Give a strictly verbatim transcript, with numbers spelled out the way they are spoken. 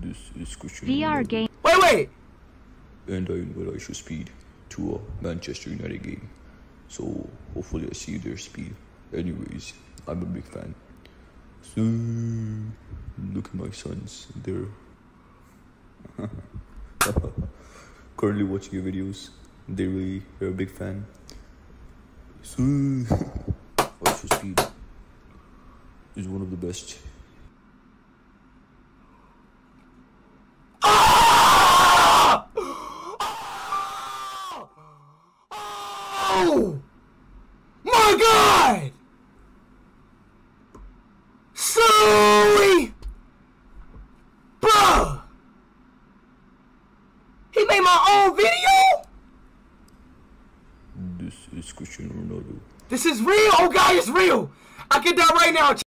This is Cristiano V R Ronaldo, game. Wait, wait. and I invite IShowSpeed to a Manchester United game. So hopefully I see their speed. Anyways, I'm a big fan. So look at my sons. They're currently watching your videos. They really they're a big fan. So IShowSpeed is one of the best. Oh my God! Sorry, bruh. He made my own video. This is Cristiano Ronaldo. This is real. Oh God, it's real. I get that right now.